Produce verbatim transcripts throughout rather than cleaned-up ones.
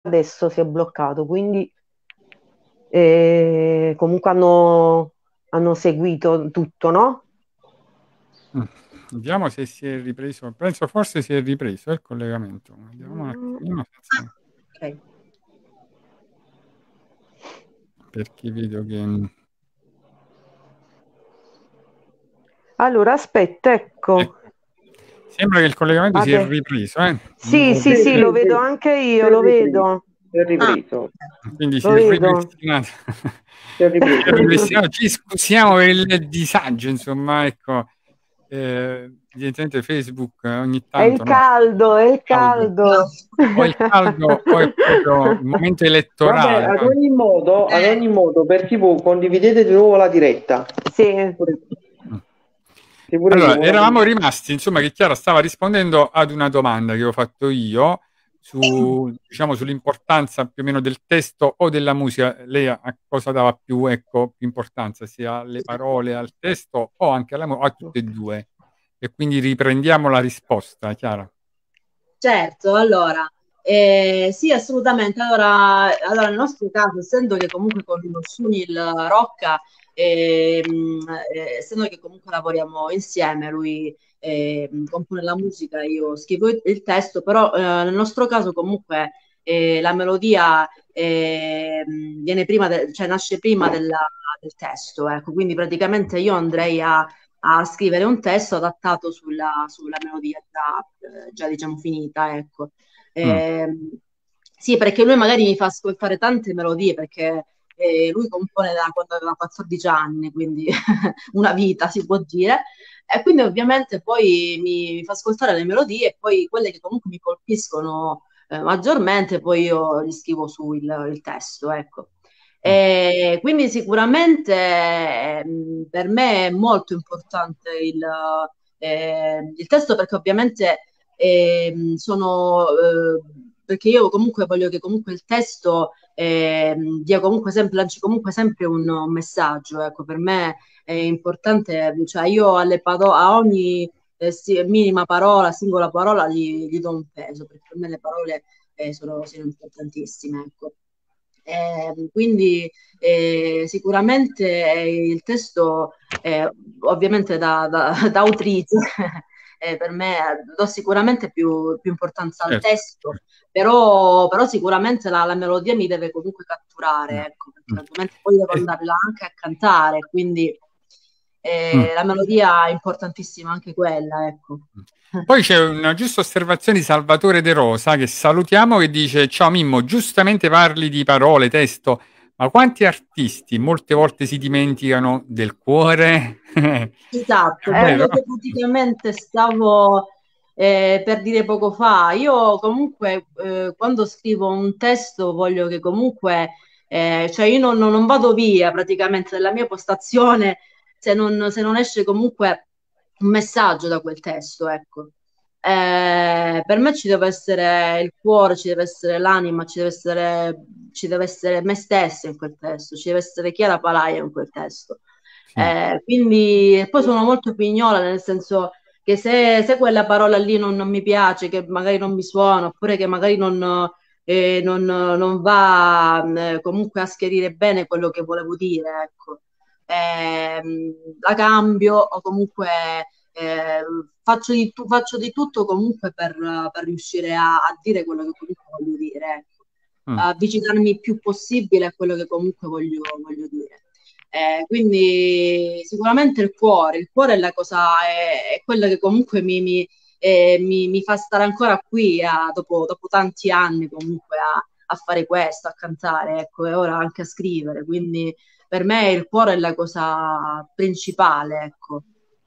adesso si è bloccato, quindi eh, comunque hanno, hanno seguito tutto, no? Mm. Vediamo se si è ripreso. Penso forse si è ripreso il collegamento. Vediamo un Mm, attimino senza- ok. perché vedo che... Allora, aspetta, ecco. Ecco. Sembra che il collegamento si è Ade- ripreso, eh? Sì, Dico sì, che- Sì, sì, lo sì, vedo sì, anche si io, è lo ripreso, vedo, si è Ah, ripreso, Quindi si lo è vedo. ripristinato. si è Si è ripreso. ripristinato. Ci scusiamo per il disagio, insomma, ecco. Eh, evidentemente Facebook eh, ogni È il tanto, no? caldo, è il Caldo. caldo. O il caldo o è proprio il momento Vabbè, elettorale, ad no? ogni modo, ad ogni modo, per tivù condividete di nuovo la diretta. Sì. Pure, Mm. sì, pure io, Allora, una eravamo cosa. rimasti, insomma, che Chiara stava rispondendo ad una domanda che ho fatto io su, diciamo, sull'importanza più o meno del testo o della musica. Lei a, a cosa dava più, ecco, più importanza, sia alle parole, al testo o anche alla musica, a tutte e due. E quindi riprendiamo la risposta, Chiara. certo, allora, eh, sì, assolutamente. Allora, allora, nel nostro caso, essendo che comunque con lo Sunil Rocca, ehm, eh, essendo che comunque lavoriamo insieme, lui ehm, compone la musica, io scrivo il, il testo, però eh, nel nostro caso comunque eh, la melodia ehm, viene prima, de- cioè nasce prima della- del testo, ecco, quindi praticamente io andrei a a scrivere un testo adattato sulla, sulla melodia già, eh, già, diciamo finita, ecco. Mm. Ehm, sì, perché lui magari mi fa ascoltare tante melodie, perché eh, lui compone da quando aveva quattordici anni, quindi una vita si può dire, e quindi ovviamente poi mi, mi fa ascoltare le melodie e poi quelle che comunque mi colpiscono eh, maggiormente, poi io gli scrivo su il, il testo, ecco. Mm. E quindi sicuramente ehm, per me è molto importante il, eh, il testo, perché ovviamente ehm, sono eh, perché io comunque voglio che comunque il testo ehm, dia comunque sempre, lanci comunque sempre un, un messaggio. Ecco, per me è importante, cioè io alle paro- a ogni eh, sì, minima parola, singola parola gli, gli do un peso, perché per me le parole eh, sono, sono importantissime, ecco. Eh, quindi eh, sicuramente eh, il testo, eh, ovviamente da, da, da autrice, eh, per me do sicuramente più, più importanza al Certo. testo, però, però sicuramente la, la melodia mi deve comunque Mm. catturare, ecco, perché Mm. altrimenti poi devo Eh, andarla anche a cantare, quindi mm. eh, la melodia è importantissima anche quella, ecco. Poi c'è una giusta osservazione di Salvatore De Rosa che salutiamo che dice: Ciao Mimmo, giustamente parli di parole, testo, ma quanti artisti molte volte si dimenticano del cuore? È Esatto, Eh, quello vero? che praticamente stavo eh, per dire poco fa. Io comunque eh, quando scrivo un testo voglio che comunque, eh, cioè io non, non vado via praticamente dalla mia postazione se non, se non esce comunque un messaggio da quel testo, ecco. Eh, per me ci deve essere il cuore, ci deve essere l'anima, ci deve essere, ci deve essere me stessa in quel testo, ci deve essere Chiara Palaia in quel testo. Sì. Eh, quindi poi sono molto pignola, nel senso che se, se quella parola lì non, non mi piace, che magari non mi suona, oppure che magari non, eh, non- non va eh, comunque a schierire bene quello che volevo dire, ecco. Ehm, la cambio o comunque eh, faccio di, tu- faccio di tutto comunque per, per riuscire a, a dire quello che comunque voglio dire, ecco. Mm. Avvicinarmi il più possibile a quello che comunque voglio, voglio dire. Eh, quindi sicuramente il cuore, il cuore è la cosa, è, è quella che comunque mi, mi, eh, mi- mi fa stare ancora qui a- dopo, dopo tanti anni comunque a, a fare questo, a cantare, ecco, e ora anche a scrivere. Quindi per me il cuore è la cosa principale, ecco.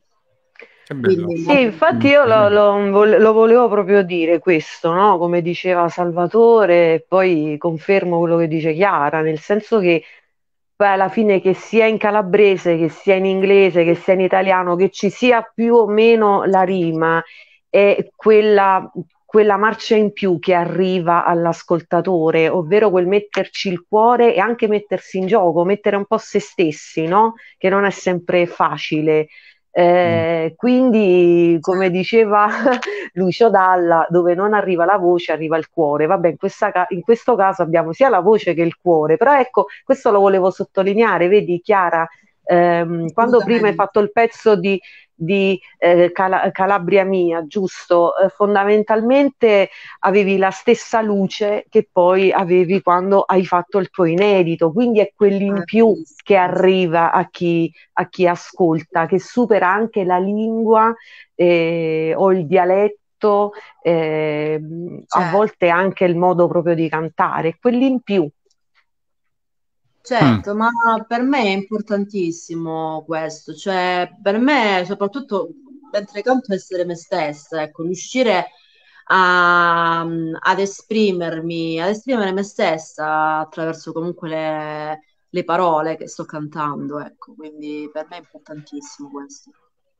Che bello. Quindi sì, molto infatti io lo, Mm. lo- vol- lo volevo proprio dire questo, no? Come diceva Salvatore, e poi confermo quello che dice Chiara, nel senso che poi alla fine che sia in calabrese, che sia in inglese, che sia in italiano, che ci sia più o meno la rima, è quella, quella marcia in più che arriva all'ascoltatore, ovvero quel metterci il cuore e anche mettersi in gioco, mettere un po' se stessi, no? Che non è sempre facile. Eh, quindi, come diceva Lucio Dalla, dove non arriva la voce, arriva il cuore. Vabbè, in, questa ca- in questo caso abbiamo sia la voce che il cuore, però ecco, questo lo volevo sottolineare, vedi Chiara, ehm, quando prima hai Assolutamente. fatto il pezzo di, di, eh, Cala- Calabria mia, giusto? Eh, fondamentalmente avevi la stessa luce che poi avevi quando hai fatto il tuo inedito, quindi è quell'in Ah, più che bellissimo. arriva a chi, a chi ascolta, che supera anche la lingua eh, o il dialetto, eh, a Certo. volte anche il modo proprio di cantare, quell'in più. Mm. Certo, ma per me è importantissimo questo, cioè per me soprattutto mentre canto essere me stessa, ecco, riuscire a- ad esprimermi, ad esprimere me stessa attraverso comunque le, le parole che sto cantando, ecco, quindi per me è importantissimo questo.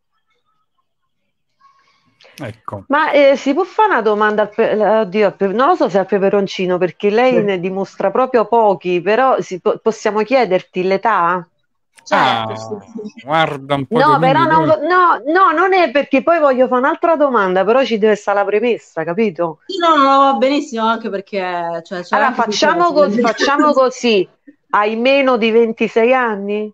Ecco. Ma eh, si può fare una domanda al pe- oddio, al pe- non lo so se al peperoncino, perché lei ne dimostra proprio pochi, però si po- possiamo chiederti l'età? Certo, sì, Ah, sì. guarda un po' No, però Domingo, non, tu- vo- no, no, non è perché poi voglio fare un'altra domanda, però ci deve stare la premessa, capito? Sì, no, no, va benissimo anche perché cioè, c'è Allora anche sul facciamo, social. cos- facciamo così, hai meno di ventisei anni?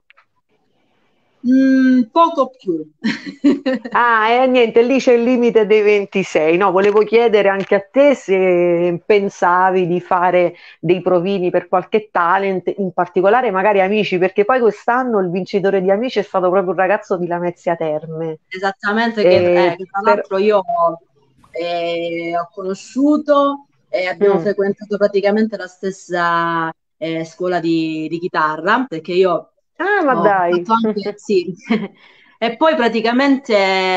Mm, poco più. Ah, e niente, lì c'è il limite dei ventisei. No, volevo chiedere anche a te se pensavi di fare dei provini per qualche talent, in particolare magari Amici, perché poi quest'anno il vincitore di Amici è stato proprio un ragazzo di Lamezia Terme. Esattamente, che, E eh, che tra per- l'altro io eh, ho conosciuto e abbiamo Mm. frequentato praticamente la stessa eh, scuola di, di chitarra, perché io Ah, ma ho dai. fatto anche, sì, e poi praticamente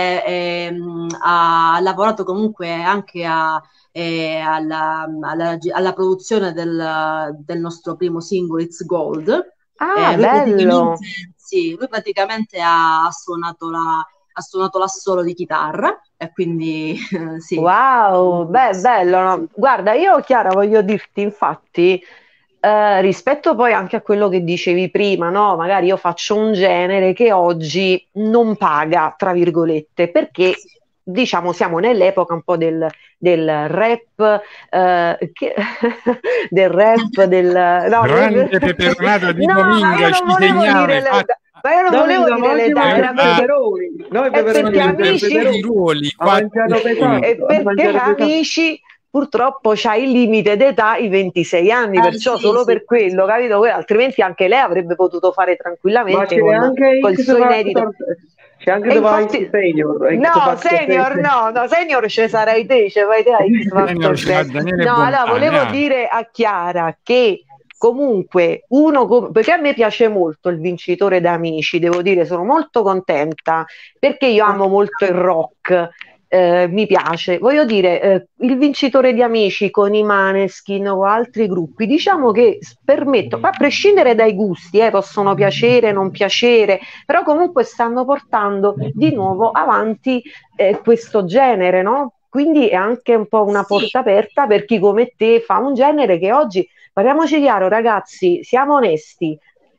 ehm, ha lavorato comunque anche a- eh, alla, alla- alla produzione del, del nostro primo singolo It's Gold. Ah, Eh, lui praticamente, bello. sì, lui praticamente ha suonato la, ha suonato l'assolo di chitarra e quindi eh, sì. Wow, beh, bello, no? Guarda, io Chiara voglio dirti, infatti, eh, rispetto poi anche a quello che dicevi prima, no? Magari io faccio un genere che oggi non paga, tra virgolette, perché Sì. diciamo siamo nell'epoca un po' del, del rap, eh, che- del rap, del... No, come- grande peperonata di no, ma io Dominga non ci volevo dire segnala, l'età, infatti, ma io non volevo Domingo, ma dire oggi l'età, eh, mangiato era i ah, perché... peperoni. Noi È peperoni perché voglio mangiamo i amici, vedere i peperoni. ruoli Ha fatti mangiato lui. è pesante, ha perché mangiato pesante. amici purtroppo c'ha il limite d'età i ventisei anni, Eh perciò sì, solo sì, per quello, infatti. capito? Altrimenti anche lei avrebbe potuto fare Ma tranquillamente c'è con, anche col X suo inedito. Factor, c'è anche E The Voice infatti, Senior, X no, Factor senior, Senior. no, no, senior ce sarai te, ce vai te a X Senior Factor ce l'ha sei. Daniele No, allora Bombane, volevo ah. dire a Chiara che comunque uno, com- perché a me piace molto il vincitore da Amici, devo dire, sono molto contenta perché io amo molto il rock. Eh, mi piace, voglio dire, eh, il vincitore di Amici con i Maneskin o altri gruppi, diciamo che s- permetto, a prescindere dai gusti, eh, possono piacere, non piacere, però comunque stanno portando di nuovo avanti eh, questo genere, no? Quindi è anche un po' una Sì, porta aperta per chi come te fa un genere che oggi, parliamoci chiaro, ragazzi, siamo onesti.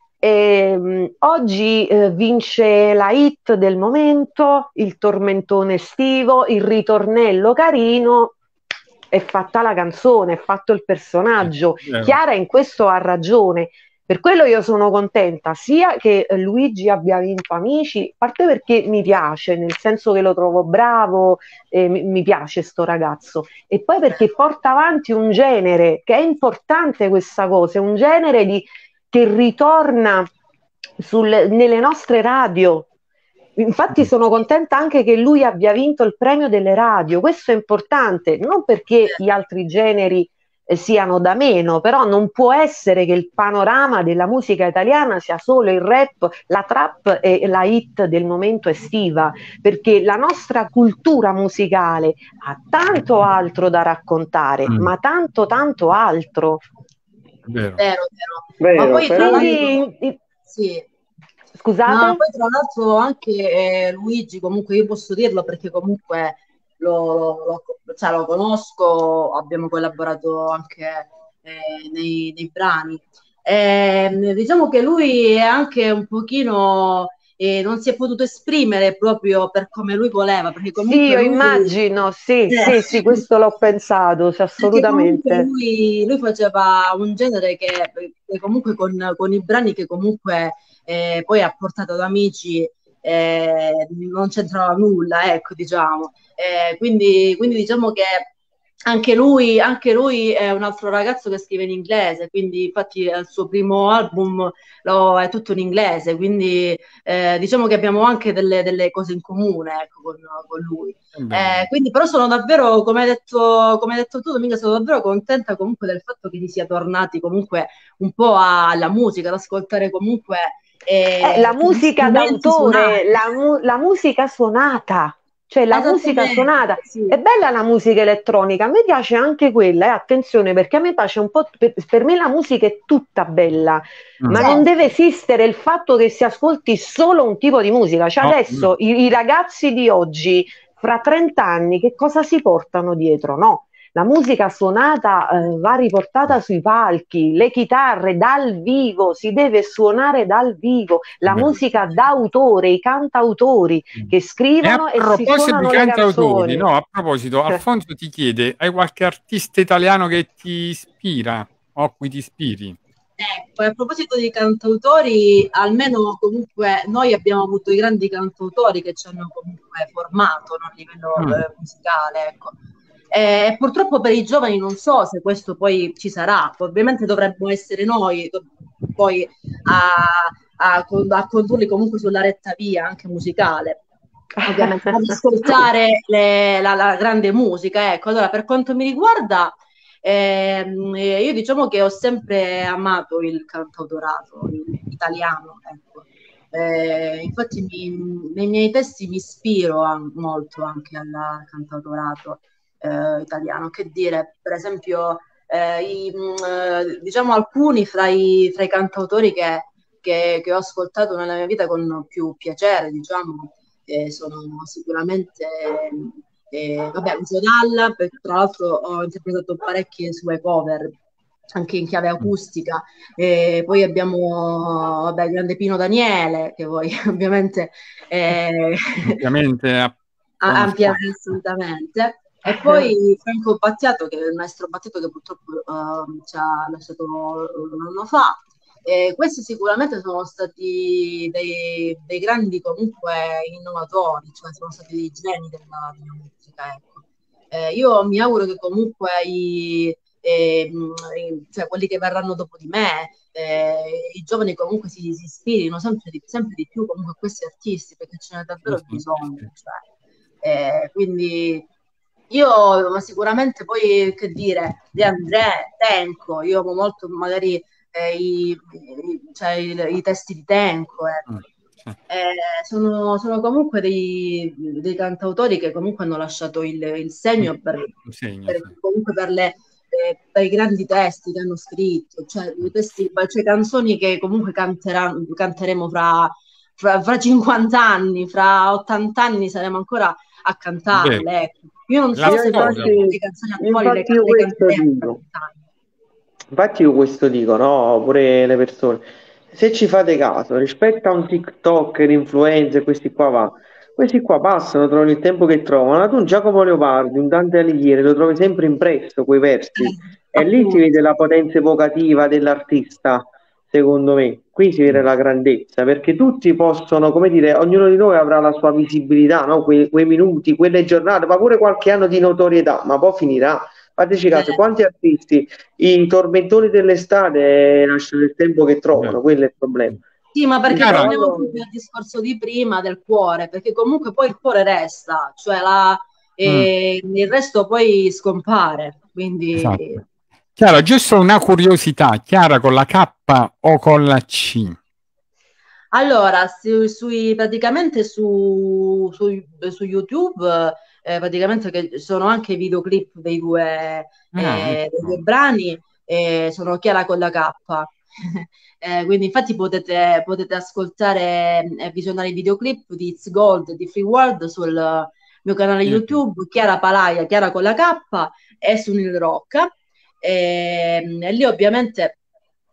Ehm, oggi eh, vince la hit del momento, il tormentone estivo, il ritornello carino, è fatta la canzone, è fatto il Sì, personaggio. vero. Chiara in questo ha ragione. Per quello io sono contenta sia che eh, Luigi abbia vinto Amici, a parte perché mi piace, nel senso che lo trovo bravo, eh, mi, mi piace sto ragazzo, e poi perché porta avanti un genere, che è importante questa cosa, è un genere di che ritorna sul, nelle nostre radio. Infatti Mm. sono contenta anche che lui abbia vinto il premio delle radio, questo è importante, non perché gli altri generi eh, siano da meno, però non può essere che il panorama della musica italiana sia solo il rap, la trap e la hit del momento estiva, perché la nostra cultura musicale ha tanto altro da raccontare, Mm, ma tanto tanto altro. vero. vero, vero. Ma Vero, poi tra però l'altro, Quindi, i- sì. No, scusate? poi tra l'altro anche eh, Luigi, comunque io posso dirlo perché comunque lo, lo- cioè, lo conosco, abbiamo collaborato anche eh, nei, nei brani. Ehm, diciamo che lui è anche un pochino e non si è potuto esprimere proprio per come lui voleva, perché comunque Sì, io lui, immagino, sì, eh, sì, sì, questo l'ho pensato, sì, perché comunque assolutamente. lui, lui faceva un genere che, che comunque con, con i brani che comunque eh, poi ha portato ad amici eh, non c'entrava nulla, ecco, diciamo. Eh, quindi, quindi diciamo che anche lui, anche lui è un altro ragazzo che scrive in inglese, quindi infatti il suo primo album lo- è tutto in inglese, quindi eh, diciamo che abbiamo anche delle, delle cose in comune, ecco, con, con lui. Che bello. Eh, quindi però sono davvero, come hai detto, come hai detto tu, Dominga, sono davvero contenta comunque del fatto che si sia tornati comunque un po' alla musica, ad ascoltare comunque Eh, la eh, gli musica strumenti d'autore, suonati. la, mu- la musica suonata, cioè la musica Esattamente, suonata. sì. È bella la musica elettronica, a me piace anche quella, eh, attenzione, perché a me piace un po', per, per me la musica è tutta bella, ma Mm. non deve Certo. esistere il fatto che si ascolti solo un tipo di musica. Cioè No, adesso no. i, i ragazzi di oggi, fra trenta anni, che cosa si portano dietro? No. La musica suonata eh, va riportata sui palchi, le chitarre dal vivo, si deve suonare dal vivo, la Beh. musica d'autore, i cantautori che E a scrivono e si proposito di suonano le cantautori, canzoni. no, a proposito, Alfonso ti chiede, hai qualche artista italiano che ti ispira o a cui ti ispiri? Ecco, e a proposito di cantautori, almeno comunque noi abbiamo avuto i grandi cantautori che ci hanno comunque formato, no, a livello Mm. eh, musicale, ecco. E purtroppo per i giovani non so se questo poi ci sarà, ovviamente dovremmo essere noi do- poi a, a, con- a condurli comunque sulla retta via anche musicale, ovviamente ad ascoltare le- la, la grande musica. Ecco, allora per quanto mi riguarda, ehm, eh, io diciamo che ho sempre amato il cantautorato il- italiano, ecco. Eh, infatti mi- nei miei testi mi ispiro a- molto anche al cantautorato eh, italiano. Che dire, per esempio, eh, i, mh, eh, diciamo alcuni fra i, fra i cantautori che, che- che ho ascoltato nella mia vita con più piacere, diciamo, eh, sono sicuramente eh, vabbè, Lucio Dalla, perché tra l'altro ho interpretato parecchie sue cover anche in chiave acustica. E poi abbiamo vabbè, il grande Pino Daniele, che voi ovviamente eh, Ampiamente a- ampia conosciuto. assolutamente. E poi Franco Battiato, che è il maestro Battiato che purtroppo ehm, ci ha lasciato un anno fa. E questi sicuramente sono stati dei, dei grandi comunque innovatori, cioè sono stati dei geni della, della musica, ecco. Eh, io mi auguro che comunque i, ehm, i- cioè quelli che verranno dopo di me, eh, i giovani comunque si, si ispirino sempre di, sempre di più comunque a questi artisti, perché ce n'è Sì, davvero sì, sì. bisogno. Cioè. Eh, quindi io, ma sicuramente poi che dire, De André, Tenco, io amo molto magari eh, i, i- cioè, i- i testi di Tenco, Mm, ecco. sì. Eh, sono, sono comunque dei, dei cantautori che comunque hanno lasciato il, il Un, segno per, un segno, per- sì. comunque per, le, eh, per i grandi testi che hanno scritto, cioè, i testi, cioè canzoni che comunque canteranno- canteremo fra, fra, fra cinquanta anni, fra ottanta anni saremo ancora a Vero. cantarle. Ecco. Io non La so Io se storia poi poi. le infatti, canzoni attuali le, infatti io le questo canteremo fra dico. vent'anni. Infatti io questo dico, no? Pure le persone. Se ci fate caso, rispetto a un TikTok, l'influencer, questi qua va, questi qua passano, trovano il tempo che trovano. Tu un Giacomo Leopardi, un Dante Alighieri, lo trovi sempre impresso quei versi. Eh, E lì si appunto. vede la potenza evocativa dell'artista, secondo me. Qui si vede la grandezza, perché tutti possono, come dire, ognuno di noi avrà la sua visibilità, no? Que- quei minuti, quelle giornate, ma pure qualche anno di notorietà, ma poi finirà. Fateci caso, Vero. quanti artisti, i tormentoni dell'estate, lasciano il tempo che Vero. trovano, quello è il problema. Sì, ma perché Quindi, Chiara, torniamo allora, proprio al discorso di prima del cuore, perché comunque poi il cuore resta, cioè la, mm, e il resto poi scompare. Quindi esatto. Chiara, giusto una curiosità, Chiara con la K o con la C? allora, su, sui, praticamente su, su, su YouTube, eh, praticamente che sono anche i videoclip dei due, Ah, eh, dei due ecco. brani, eh, sono Chiara con la K. Eh, quindi infatti potete, potete ascoltare e visionare i videoclip di It's Gold e di Free World sul mio canale Sì, sì. YouTube, Chiara Palaia, Chiara con la K e su Nil Rocca. E, e lì ovviamente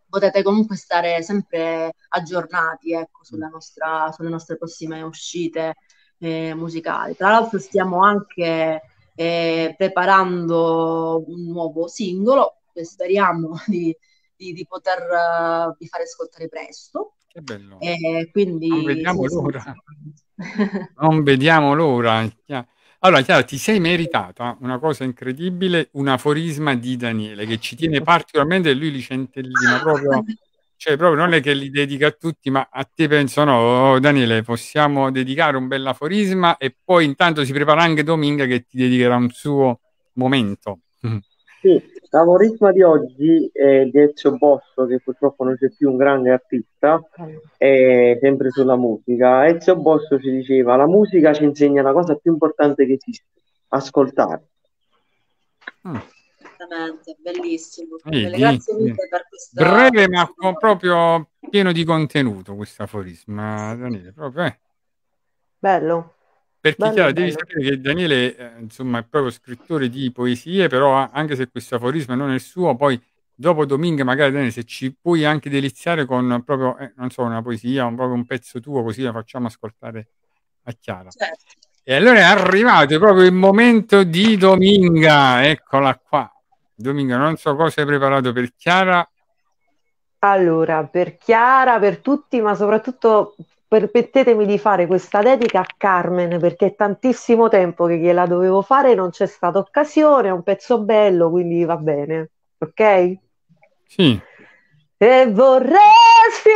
potete comunque stare sempre aggiornati, ecco, sulla nostra, sulle nostre prossime uscite eh, musicali. Tra l'altro stiamo anche eh, preparando un nuovo singolo che speriamo di, di, di poter uh, vi fare ascoltare presto. Che bello. E quindi non vediamo sì, l'ora. sì. Non vediamo l'ora. Allora, Chiara, ti sei meritata una cosa incredibile, un aforisma di Daniele che ci tiene particolarmente, e lui li centellina proprio, cioè proprio non è che li dedica a tutti, ma a te penso no, oh, Daniele, possiamo dedicare un bel aforisma e poi intanto si prepara anche Dominga che ti dedicherà un suo momento. Sì, l'aforisma di oggi è di Ezio Bosso, che purtroppo non c'è più, un grande artista, è sempre sulla musica. Ezio Bosso ci diceva: la musica ci insegna la cosa più importante che esiste, ascoltare. Mm. Esattamente, bellissimo. Vedi? Grazie mille per questa... Breve ma con proprio pieno di contenuto questo aforisma, Daniele, proprio, eh. Bello. Perché Bello, chiaro, devi bello. sapere che Daniele eh, insomma è proprio scrittore di poesie, però a- anche se questo aforisma non è il suo, poi dopo Domingo magari Daniele se ci puoi anche deliziare con proprio, eh, non so, una poesia, un, proprio un pezzo tuo, così la facciamo ascoltare a Chiara. Certo. E allora è arrivato proprio il momento di Dominga, eccola qua. Dominga, non so cosa hai preparato per Chiara. Allora, per Chiara, per tutti, ma soprattutto permettetemi di fare questa dedica a Carmen, perché è tantissimo tempo che gliela dovevo fare, non c'è stata occasione, è un pezzo bello, quindi va bene, ok? Sì. E vorresti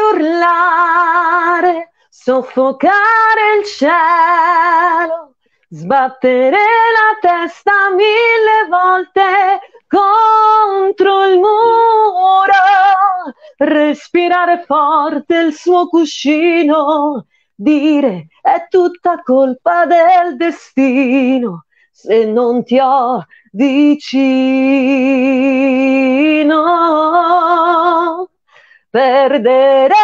urlare, soffocare il cielo, sbattere la testa mille volte contro il muro, respirare forte il suo cuscino, dire è tutta colpa del destino se non ti ho vicino, perdere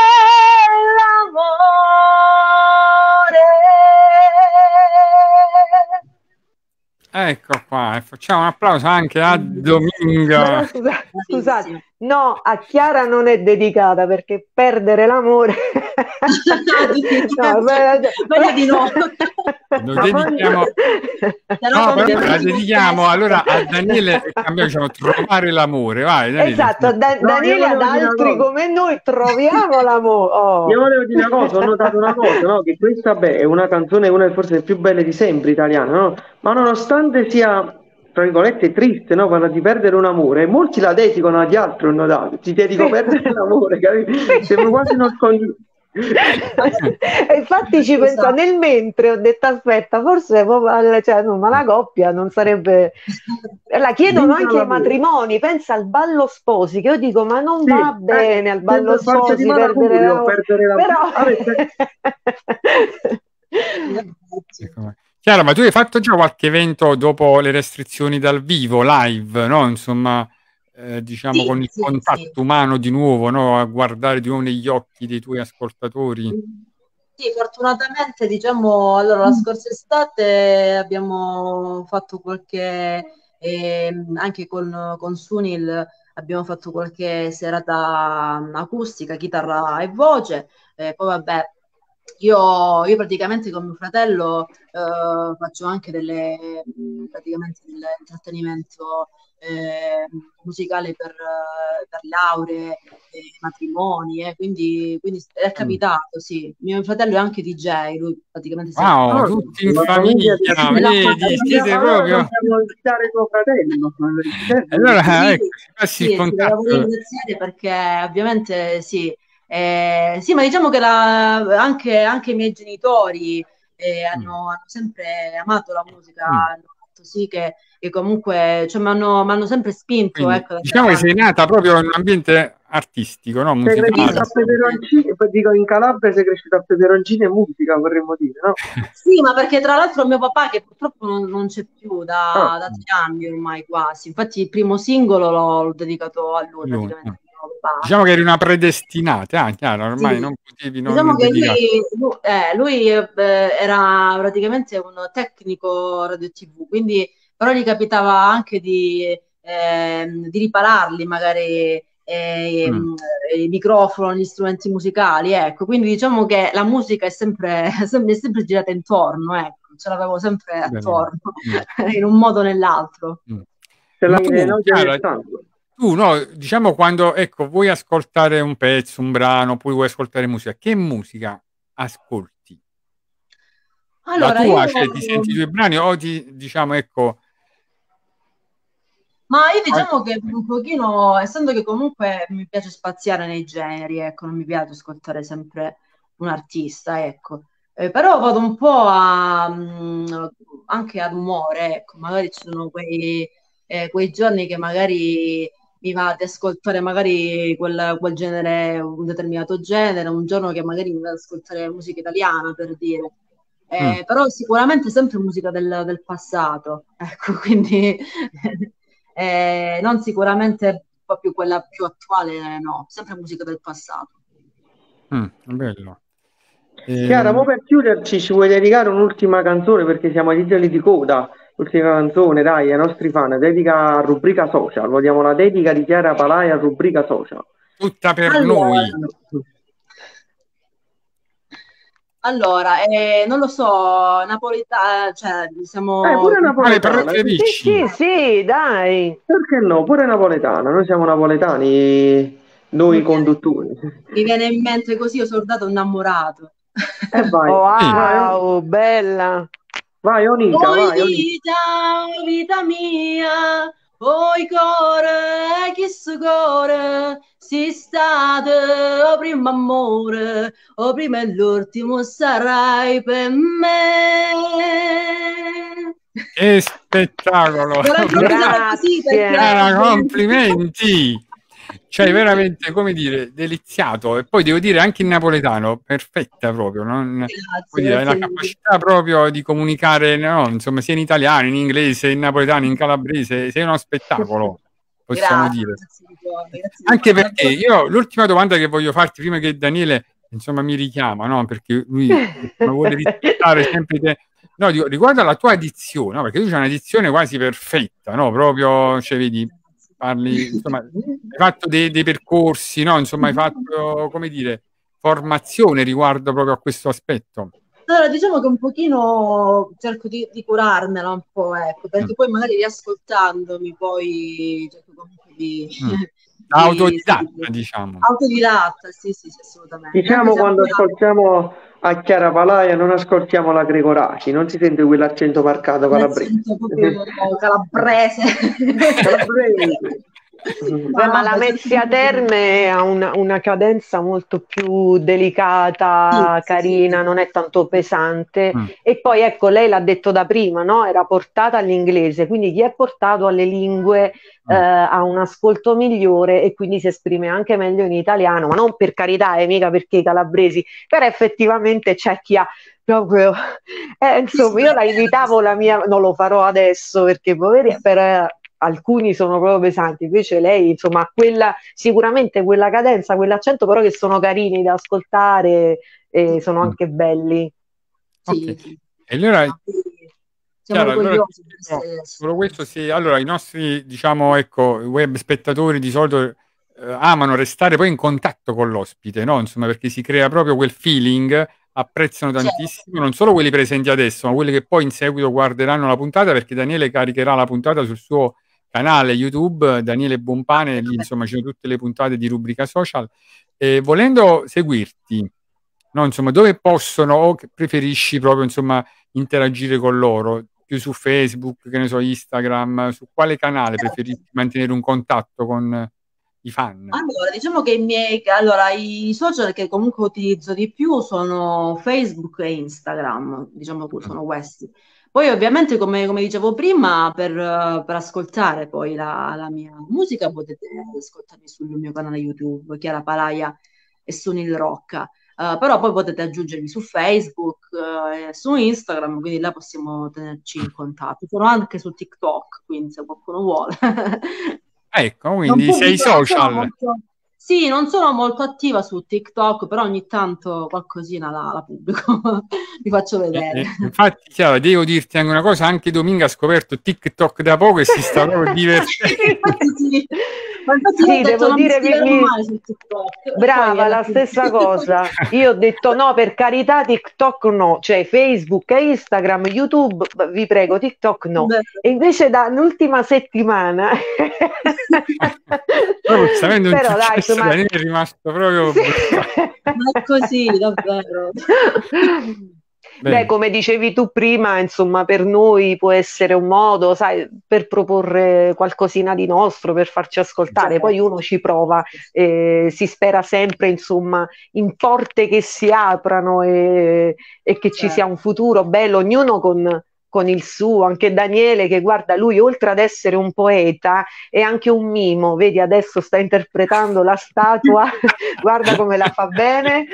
l'amore. Ecco qua, e facciamo un applauso anche a Dominga. Scusa, scusate, no, a Chiara non è dedicata perché perdere l'amore. No, meglio di no. Lo dedichiamo, no, però la dedichiamo allora a Daniele e cambiamo, diciamo, trovare l'amore, vai Daniele. Esatto, da- No, Daniele ad altri come noi troviamo l'amore. Oh. Io volevo dire una cosa, ho notato una cosa, no? Che questa beh, è una canzone, una delle forse più belle di sempre italiana, no? Ma nonostante sia, tra virgolette, triste, no? Parla di perdere un amore, molti la dedicano agli altri, ho notato. Ti dedico a perdere l'amore, capito? Sembra quasi non scondi. E infatti ci pensa nel mentre ho detto aspetta forse cioè, no, ma la coppia non sarebbe la chiedono anche ai matrimoni, pensa al ballo sposi che io dico ma non Sì, va bene eh, al ballo sembra farci sposi di perdere malagurio, la... perdere la- però Ecco. Chiara, ma tu hai fatto già qualche evento dopo le restrizioni dal vivo, live, no? Insomma, eh, diciamo Sì, con il sì, contatto sì. umano di nuovo, no? A guardare di nuovo negli occhi dei tuoi ascoltatori. Sì, fortunatamente, diciamo, allora la scorsa estate abbiamo fatto qualche, ehm, anche con, con Sunil, abbiamo fatto qualche serata acustica, chitarra e voce, eh, poi vabbè, io, io praticamente con mio fratello eh, faccio anche delle, mh, praticamente dell'intrattenimento eh, musicale per, eh, per lauree, eh, matrimoni, eh, quindi, quindi è capitato, sì. Mio fratello è anche D J, lui praticamente si occupa Wow, No, tutti in la famiglia, famiglia di- vedi, siete Allora proprio... dobbiamo iniziare tuo fratello. Allora, Sì, ecco, ci passi il sì, sì, lo devo contatto. ringraziare perché ovviamente sì, eh, sì, ma diciamo che la- anche, anche i miei genitori eh, Mm. hanno, hanno sempre amato la musica, Mm. hanno fatto sì che, che comunque cioè, mi hanno, mi hanno sempre spinto, Quindi, ecco, ad andare diciamo che sei avanti. nata proprio in un ambiente artistico, no? Sei cresciuto Musicale. a Peperoncini, poi dico in Calabria sei cresciuto a Peperoncini e musica, vorremmo dire, no? Sì, ma perché tra l'altro mio papà, che purtroppo non, non c'è più Ah, da, da tre anni ormai quasi, infatti il primo singolo l'ho, l'ho dedicato a lui Lui, praticamente. no. Mio papà. Diciamo che eri una predestinata, ah, chiaro, ormai Sì. non potevi Diciamo non che dedicarti. lui, lui- eh, lui, eh, era praticamente un tecnico radio tivù, quindi però gli capitava anche di, ehm, di ripararli magari e, Mm. e il microfono, gli strumenti musicali, ecco. Quindi diciamo che la musica è sempre, sempre, è sempre girata intorno, ecco, ce l'avevo sempre Bello. attorno, Mm. in un modo o nell'altro. Mm. Se la Ma tu, no, Chiara, tu no, diciamo quando ecco, vuoi ascoltare un pezzo, un brano, poi vuoi ascoltare musica, che musica ascolti? La Allora, tua, io... cioè ti senti i tuoi brani o ti diciamo ecco. Ma io diciamo che un pochino, essendo che comunque mi piace spaziare nei generi, ecco, non mi piace ascoltare sempre un artista, ecco. Eh, però vado un po' a, mh, anche ad umore, ecco, magari ci sono quei, eh, quei giorni che magari mi va di ascoltare magari quel, quel genere, un determinato genere, un giorno che magari mi va ad ascoltare musica italiana, per dire. Mm. Eh, però sicuramente sempre musica del, del passato, ecco, quindi eh, non sicuramente proprio quella più attuale, no, sempre musica del passato. Mm, bello. Chiara, Eh, mo per chiuderci ci vuoi dedicare un'ultima canzone perché siamo ai titoli di coda. L'ultima canzone, dai, ai nostri fan, dedica a rubrica social. Vogliamo la dedica di Chiara Palaia a rubrica social. tutta per Allora, noi. allora eh, non lo so, napoletana, cioè siamo... Eh, pure Quale napoletana. Sì, preferisci? sì, sì, dai. Perché no? Pure napoletana. Noi siamo napoletani, noi Mi viene, conduttori. mi viene in mente così, io soldato innamorato. E vai, Sì. vai, Wow, bella. vai Onica, Oi vai Onica. vita, vita mia, oi core, chi su core, si stato o primo amore, o prima e l'ultimo sarai per me. Che spettacolo! Ve l'ho improvvisata così perché... Chiara, complimenti! Cioè, veramente, come dire, deliziato. E poi devo dire anche in napoletano, perfetta proprio. Non, Grazie, vuol dire, hai la grazie mille. capacità proprio di comunicare, no, insomma, sia in italiano, in inglese, in napoletano, in calabrese. Sei uno spettacolo, possiamo Grazie, dire. grazie di cuore, grazie di Anche cuore. perché io l'ultima domanda che voglio farti prima che Daniele insomma mi richiama, no? Perché lui insomma, vuole rispettare sempre te. No, dico, riguardo alla tua dizione, no? Perché tu c'hai una dizione quasi perfetta, no? Proprio, cioè, vedi, parli, insomma, hai fatto dei, dei percorsi, no? Insomma, hai fatto, come dire, formazione riguardo proprio a questo aspetto. Allora, diciamo che un pochino cerco di, di curarmela un po', ecco, perché Mm. poi magari riascoltandomi poi cerco comunque di... Mm. di Autodidatta, sì, diciamo. autodidatta, sì, sì, sì, assolutamente. Anche Diciamo se quando appena- ascoltiamo a Chiara Palaia non ascoltiamo la Gregoraci, non si sente quell'accento marcato calabrese. l'accento proprio calabrese. Calabrese. Beh, ma la vabbè, cerco Mezzia di- Terme ha una, una cadenza molto più delicata, Sì, sì, sì, carina, non è tanto pesante. Mm. E poi ecco, lei l'ha detto da prima, no? Era portata all'inglese, quindi chi è portato alle lingue eh, Mm. ha un ascolto migliore e quindi si esprime anche meglio in italiano, ma non per carità, e mica perché i calabresi, però effettivamente c'è chi ha proprio... Eh, insomma, io la imitavo la mia, non lo farò adesso perché poveri, per, eh, alcuni sono proprio pesanti, invece lei insomma ha quella, sicuramente quella cadenza, quell'accento però che sono carini da ascoltare e sono Mm. anche belli. Sì, Ok. sì. E allora No, quindi siamo Chiaro, allora, orgogliosi per no, essere... solo questo sì. Allora, i nostri, diciamo, ecco, web spettatori di solito eh, amano restare poi in contatto con l'ospite, no? Insomma, perché si crea proprio quel feeling, apprezzano Certo. tantissimo, non solo quelli presenti adesso, ma quelli che poi in seguito guarderanno la puntata, perché Daniele caricherà la puntata sul suo canale YouTube, Daniele Bompane, lì insomma ci sono tutte le puntate di rubrica social. E volendo seguirti, no? Insomma, dove possono o che preferisci proprio, insomma, interagire con loro? Più su Facebook, che ne so, Instagram, su quale canale preferisci mantenere un contatto con i fan? Allora, diciamo che i miei, allora, i social che comunque utilizzo di più sono Facebook e Instagram, diciamo che sono questi. Poi ovviamente, come, come dicevo prima, per, eh, per ascoltare poi la, la mia musica potete ascoltarmi sul mio canale YouTube, Chiara Palaia e Sunil Rocca. Eh, però poi potete aggiungermi su Facebook eh, e su Instagram, quindi là possiamo tenerci in contatto. Sono anche su TikTok, quindi se qualcuno vuole. Ecco, Non quindi sei pubblico, non sono social. molto, Sì, non sono molto attiva su TikTok, però ogni tanto qualcosina la, la pubblico, vi faccio E, vedere. e, infatti, Chiara, devo dirti anche una cosa, anche Dominga ha scoperto TikTok da poco e si sta proprio divertendo. Infatti sì. Ma infatti io ho Sì, detto devo non mi dire, mi, scriverò mi- mai su TikTok. E poi brava, alla la fine... stessa cosa. Io ho detto no, per carità, TikTok no, cioè Facebook, Instagram, YouTube, vi prego, TikTok no. E invece dall'ultima settimana, Proprio sta avendo un però dai, successo, insomma, Daniele è rimasto proprio sì. bloccato. Ma è così, davvero. Beh, Bene. come dicevi tu prima, insomma, per noi può essere un modo, sai, per proporre qualcosina di nostro, per farci ascoltare. Poi Certo. uno ci prova, eh, si spera sempre, insomma, in porte che si aprano e, e che ci sia Certo. un futuro bello, ognuno con, con il suo. Anche Daniele, che guarda, lui oltre ad essere un poeta, è anche un mimo. Vedi, adesso sta interpretando la statua, guarda come la fa bene.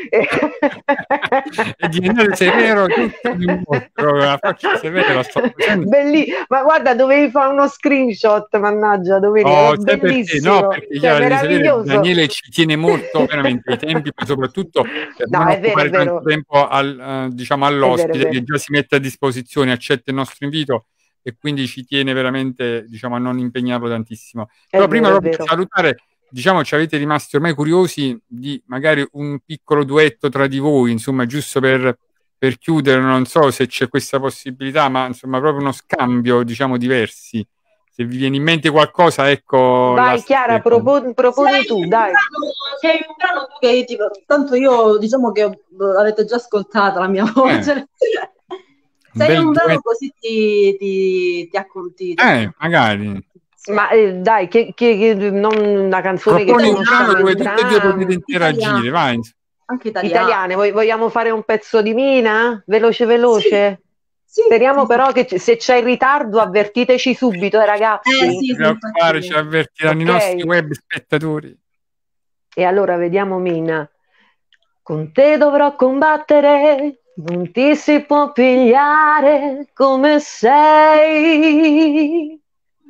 È diventato severo tutto di un mostro, la faccia severa, sto facendo. Belli- ma guarda, dovevi fare uno screenshot, mannaggia, Domenica, Oh, era sai perché? No, bellissimo, perché cioè Chiara, devi sapere, meraviglioso. Daniele ci tiene molto veramente ai tempi, ma soprattutto per No, non è vero, è occupare tanto vero, tempo al, eh, diciamo, è vero, è all'ospite che vero, già si mette a disposizione, accetta il nostro invito e quindi ci tiene veramente, diciamo, a non impegnarlo tantissimo. è Però prima vero, è proprio di vero. salutare, diciamo, ci avete rimasti ormai curiosi di magari un piccolo duetto tra di voi, insomma, giusto per, per chiudere, non so se c'è questa possibilità, ma insomma, proprio uno scambio, diciamo, diversi. Se vi viene in mente qualcosa, ecco Vai Chiara, l'aspetto. proponi, proponi tu, Sei un dai. brano, sei un brano che tipo, tanto io diciamo che l'avete già ascoltata la mia Eh, voce. un Sei bel un brano duetto. così ti, ti, ti acconti, ti Eh, acconti. magari. Ma eh, dai, che, che- che- non una canzone che Proponi un brano conosciamo Italiano, dove tutte e due potete entrambi. interagire, italiano, vai. anche italiano. Italiane, Vog- vogliamo fare un pezzo di Mina? Veloce, Sì, veloce? sì, Speriamo sì, sì. però che c- se c'è in ritardo avvertiteci subito, eh, Eh ragazzi. Non ti sì, sì, preoccupare, ci infatti. avvertiranno i nostri Ok? web spettatori. E allora vediamo Mina. Con te dovrò combattere, non ti si può pigliare come sei.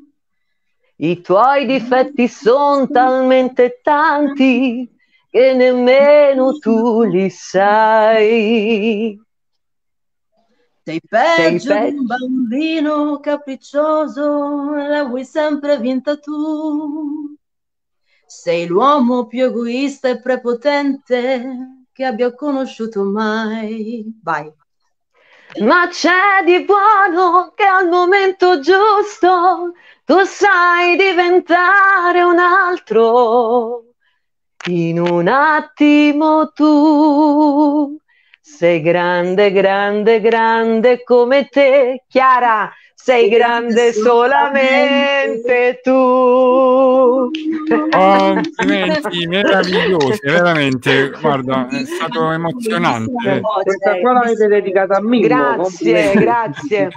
I tuoi difetti sono talmente tanti che nemmeno tu li sai. Sei Sei peggio di un peggio. bambino capriccioso e la vuoi sempre vinta tu. Sei l'uomo più egoista e prepotente che abbia conosciuto mai. Vai. Ma c'è di buono che al momento giusto tu sai diventare un altro. In un attimo tu sei grande, grande, grande come te, Chiara, sei Sei grande grande solamente solamente tu. tu. Complimenti meravigliosi, veramente, guarda, è stato Bellissima emozionante. voce, Questa eh, qua l'avete bellissima dedicata a voce. Mimmo, Grazie, complimenti. grazie.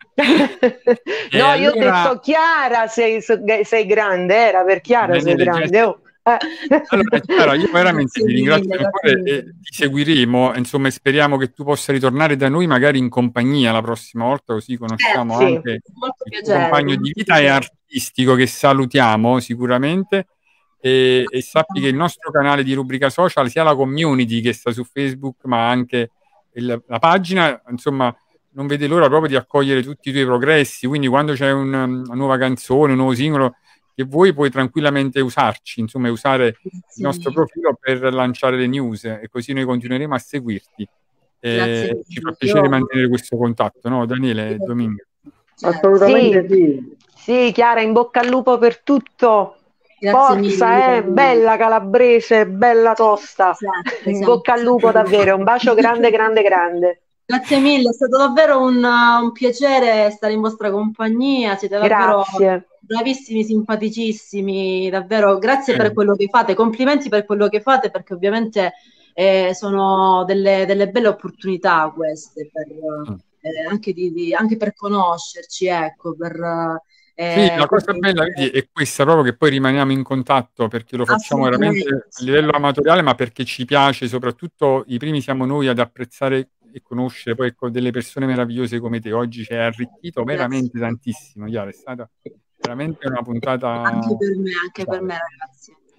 E No, io ho allora, detto Chiara, sei, sei grande, era per Chiara sei Daniele, già. grande. Oh. Eh. Allora, Chiara, io veramente Grazie ti mille, ringrazio grazie ancora mille. e ti seguiremo, insomma, e speriamo che tu possa ritornare da noi magari in compagnia la prossima volta, così conosciamo Certo, Sì, anche con molto il tuo piacere, con compagno di molto vita e piacere. artistico che salutiamo sicuramente e, e sappi che il nostro canale di rubrica social, sia la community che sta su Facebook, ma anche il- la pagina, insomma, non vede l'ora proprio di accogliere tutti i tuoi progressi, quindi quando c'è un- una nuova canzone, un nuovo singolo che vuoi puoi tranquillamente usarci, insomma, e usare il Grazie nostro mille, profilo per lanciare le news e così noi continueremo a seguirti. grazie E ci fa mille. piacere Io, mantenere questo contatto, no, Daniele e io- Domingo? certo, sì, Assolutamente sì. sì, Chiara, in bocca al lupo per tutto. grazie mille. Forza, eh, Io, bella calabrese, bella tosta. sempre, In sempre, bocca al lupo sempre. davvero, un bacio grande, grande, grande. Grazie mille, è stato davvero un, un piacere stare in vostra compagnia, siete davvero Grazie. bravissimi, simpaticissimi, davvero grazie per Eh, quello che fate, complimenti per quello che fate perché ovviamente eh, sono delle, delle belle opportunità queste per, mm. eh, anche, di, di- anche per conoscerci, ecco, per, Sì, eh, la per- cosa bella, vedi, è questa proprio che poi rimaniamo in contatto perché lo facciamo veramente assolutamente, a livello assolutamente. amatoriale, ma perché ci piace, soprattutto i primi siamo noi ad apprezzare e conoscere poi ecco, delle persone meravigliose come te. Oggi ci hai arricchito Grazie. veramente tantissimo, Chiara, è stata veramente una puntata Anche per me, anche per speciale. me, ragazzi.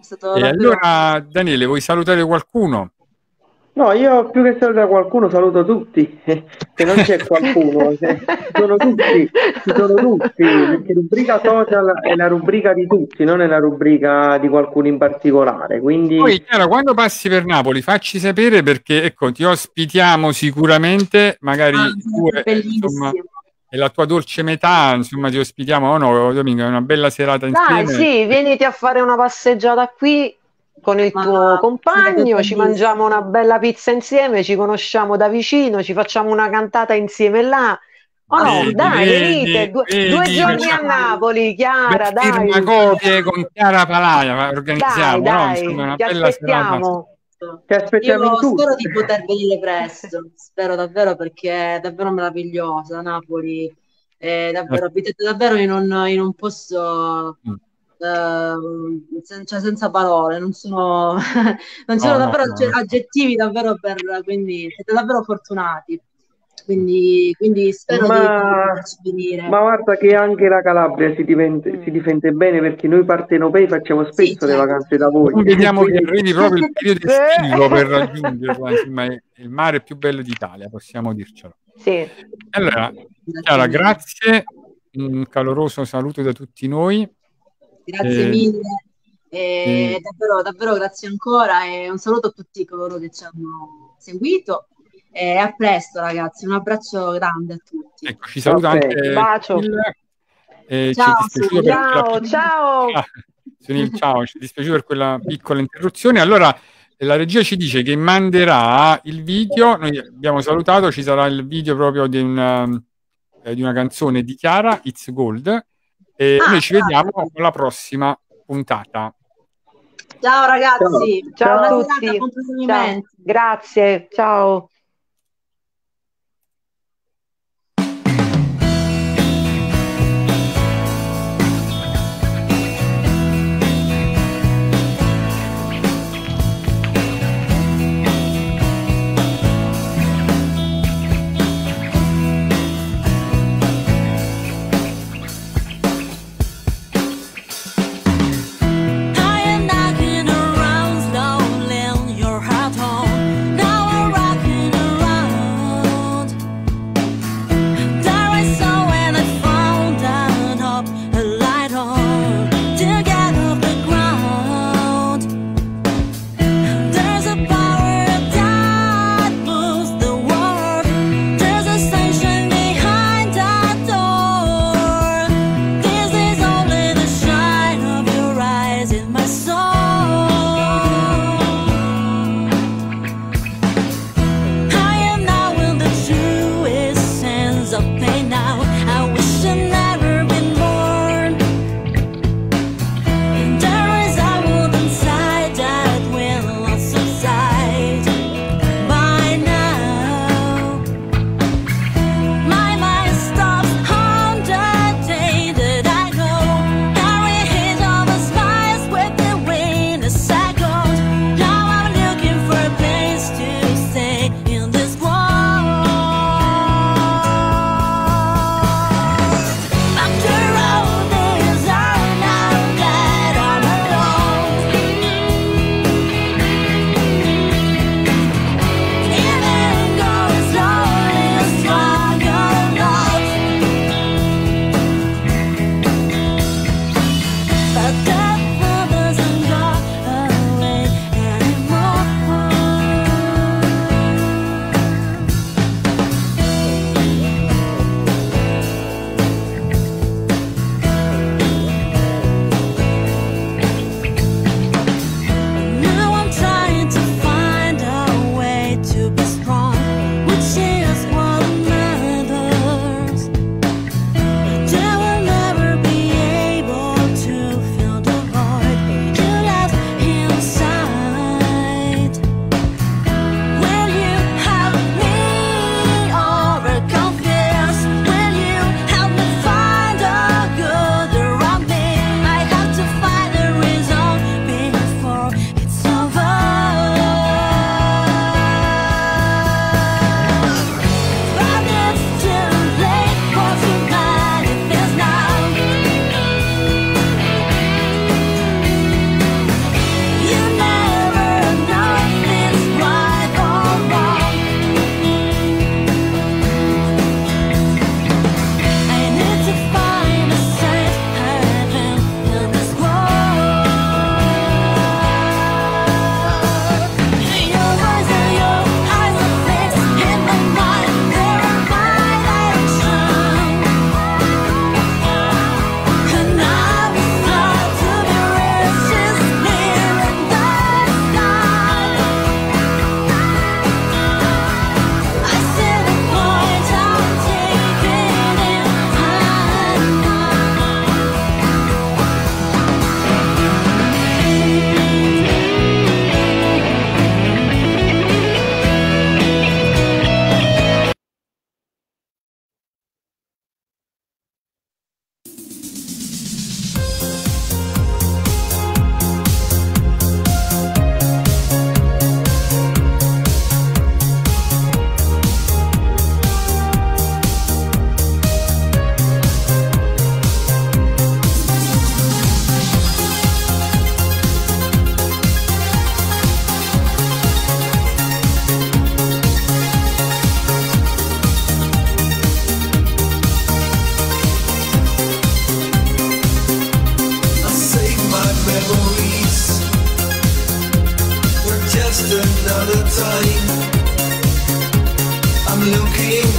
stato E davvero... allora, Daniele, vuoi salutare qualcuno? No, io più che salutare qualcuno saluto tutti, che non c'è qualcuno, che ci sono tutti, ci sono tutti, perché rubrica social è la rubrica di tutti, non è la rubrica di qualcuno in particolare, quindi... Poi, Chiara, quando passi per Napoli, facci sapere perché, ecco, ti ospitiamo sicuramente, magari Ah, tu sarebbe e, insomma, bellissimo. e la tua dolce metà, insomma, ti ospitiamo, o no, Domingo, una bella serata Dai, insieme. sì, vieniti a fare una passeggiata qui con il Ma tuo sarebbe compagno, ci bellissimo. mangiamo una bella pizza insieme, ci conosciamo da vicino, ci facciamo una cantata insieme là. Oh no, Vedi, dai, vedi, venite, due, due vedi, giorni a facciamo Napoli, due Chiara, dai, firmacopie con Chiara Palaia, ma dai, organizziamo, no? Insomma, dai, una ti bella serata. aspettiamo. Ti aspettiamo in Io tutto. spero di poter venire presto, spero davvero, perché è davvero meravigliosa Napoli, è davvero, abitate davvero in un, in un posto Mm. eh, sen- cioè senza parole, non sono, non ci No, sono no, davvero no, agge- no. aggettivi davvero per, quindi siete davvero fortunati, quindi, quindi spero di, di Ma, poterci venire. ma guarda che anche la Calabria si difende, si Mm. difende bene perché noi partenopei facciamo Sì, spesso le certo. vacanze da voi. Non vediamo che Quindi arrivi proprio il periodo Eh. estivo per raggiungerla, insomma, è il mare più bello d'Italia, possiamo dircelo. Sì. Allora, Chiara, grazie, un caloroso saluto da tutti noi. Grazie Eh, mille, eh, e davvero, davvero grazie ancora e un saluto a tutti coloro che ci hanno seguito e a presto ragazzi, un abbraccio grande a tutti. ecco, ci saluta Ok. anche Bacio. Sunil, eh, ci è Ciao, dispiaciuto Sunil. per quella Ciao, ciao. Ah, Sunil, ciao, ci è dispiaciuto per quella piccola interruzione. Allora, la regia ci dice che manderà il video, noi abbiamo salutato, ci sarà il video proprio di una, eh, di una canzone di Chiara, It's Gold, e Ah, noi ci vediamo alla prossima puntata. ciao ragazzi, Ciao buona a serata, tutti. buon Ciao. proseguimento. Grazie, ciao. I am knocking around slowly on your heart home. Now I'm rocking just another time. I'm looking